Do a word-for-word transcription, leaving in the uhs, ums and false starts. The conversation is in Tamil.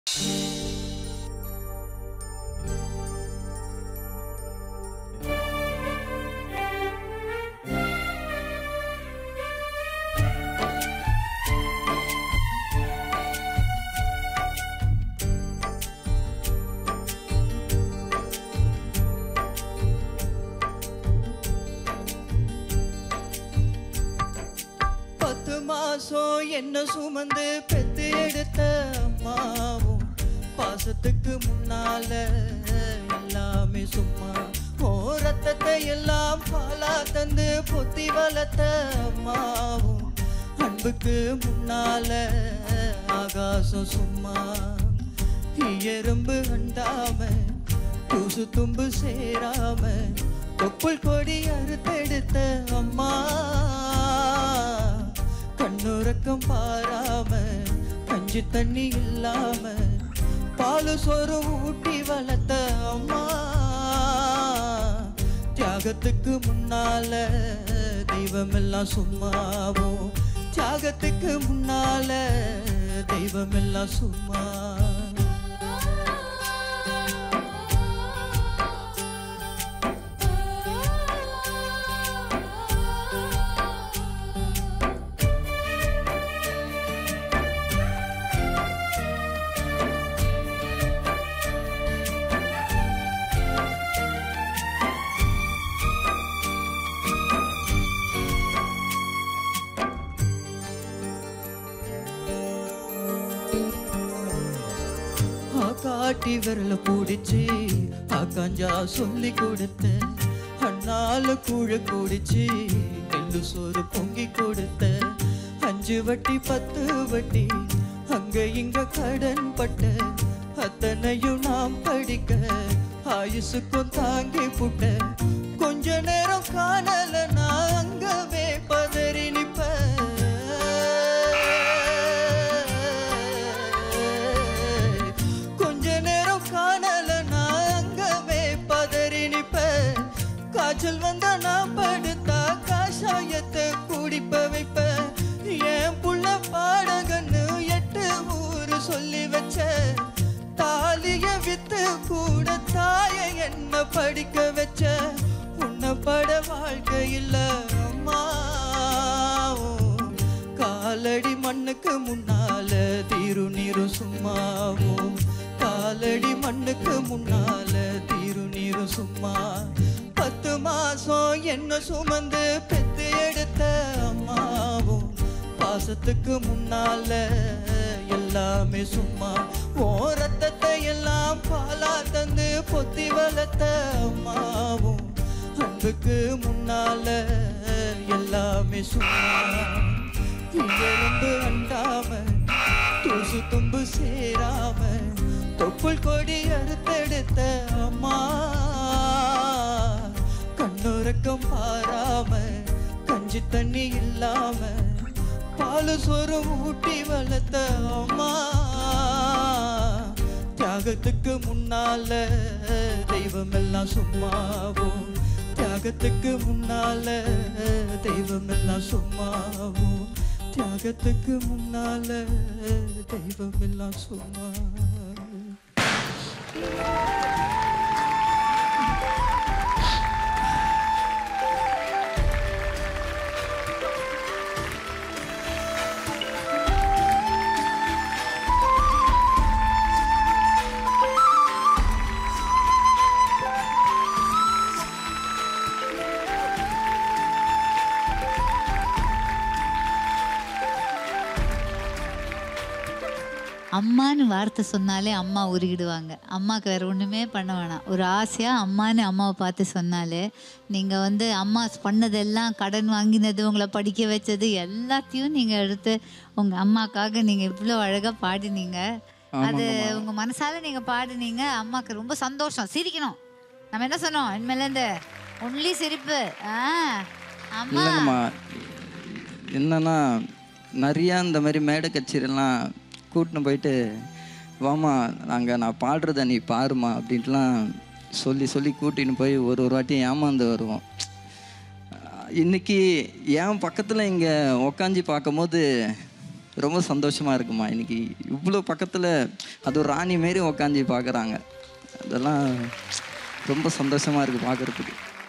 என்ன சுமந்து பெத்து எடுத்த அம்மாவும் பாசத்துக்கு முன்னால எல்லாமே சும்மா. ஓ ரத்தத்தை எல்லாம் பாலா தந்து பொத்தி வளர்த்த அம்மாவும் அன்புக்கு முன்னால ஆகாசம் சும்மா. எறும்பு அண்டாம தூசு தும்பு சேராம தொப்புள் கொடி அறுத்தெடுத்த அம்மா. கண்ணுறக்கம் பாராம கஞ்சி தண்ணி இல்லாம பாலு சோறு ஊட்டி வளர்த்த அம்மா. தியாகத்துக்கு முன்னால தெய்வம் எல்லாம் சும்மாவும். தியாகத்துக்கு முன்னால தெய்வம் எல்லாம் சும்மா. காட்டி விரல பூடிச்சு ஆக்காஞ்சா சொல்லி கொடுத்த அண்ணால கூழ கூடிச்சு நெல்லு சோறு பொங்கி கொடுத்த. அஞ்சு வட்டி பத்து வட்டி அங்க இங்க கடன் பட்ட அத்தனையும் நாம் படிக்க ஆயுசுக்கும் தாங்கி புட்ட. கொஞ்ச நேரம் காணல நான் அங்கவே பதறி நிப்ப. காய்ச்சல் வந்தா நான் படுத்தா காஷாயத்தை குடிப்ப வைப்ப. என் புள்ள பாடகன்னு எட்டு ஊரு சொல்லி வச்ச. தாலிய வித்து கூட தாய என்ன படிக்க வச்ச. உன்னை பட வாழ்க்கை இல்ல அம்மா. காலடி மண்ணுக்கு முன்னால தீரு நீரு சும்மாவும். காலடி மண்ணுக்கு முன்னால தீரு நீரு சும்மா. பத்து மாசம் என்ன சுமந்து பெத்து எடுத்த அம்மாவும் பாசத்துக்கு முன்னால எல்லாமே சும்மா. ஓ ரத்தத்தை எல்லாம் பாலா தந்து பொத்தி வளர்த்த அம்மாவும் அன்புக்கு முன்னால எல்லாமே சும்மா. எறும்பு அண்டாம தூசு தும்பு சேராம தொப்புள் கொடி அறுத்தெடுத்த அம்மா. கண்ணுறக்கம் பாராம கஞ்சி தண்ணி இல்லாம பாலு சோறு ஊட்டி வளர்த்த அம்மா. தியாகத்துக்கு முன்னால தெய்வம் எல்லாம் சும்மாவும். தியாகத்துக்கு முன்னால தெய்வம் எல்லாம் சும்மாவும். தியாகத்துக்கு முன்னால தெய்வம் எல்லாம் சும்மா. அம்மானு வார்த்தை சொன்னாலே அம்மா உருகிடுவாங்க. அம்மாவுக்கு வேறு ஒன்றுமே பண்ண வேணாம். ஒரு ஆசையாக அம்மானு அம்மாவை பார்த்து சொன்னாலே நீங்கள் வந்து அம்மா பண்ணதெல்லாம் கடன் வாங்கினது உங்களை படிக்க வச்சது எல்லாத்தையும் நீங்கள் எடுத்து உங்கள் அம்மாக்காக நீங்கள் இவ்வளோ அழகாக பாடினீங்க. அது உங்கள் மனசால நீங்கள் பாடினீங்க. அம்மாவுக்கு ரொம்ப சந்தோஷம். சிரிக்கணும். நம்ம என்ன சொன்னோம் இனிமேலேருந்து ஒன்லி சிரிப்பு. ஆ அம்மா என்னன்னா நிறையா இந்த மாதிரி மேடை கச்சேரியெல்லாம் கூட்டின்னு போயிட்டு வாமா நாங்கள் நான் பாடுறத நீ பாருமா அப்படின்ட்டுலாம் சொல்லி சொல்லி கூட்டின்னு போய் ஒரு ஒரு வாட்டியும் ஏமாந்து வருவோம். இன்றைக்கி என் பக்கத்தில் இங்கே உக்காஞ்சி பார்க்கும்போது ரொம்ப சந்தோஷமாக இருக்குமா. இன்றைக்கி இவ்வளோ பக்கத்தில் அது ஒரு ராணி மாரி உக்காந்து பார்க்குறாங்க. அதெல்லாம் ரொம்ப சந்தோஷமாக இருக்குது பார்க்குறதுக்கு.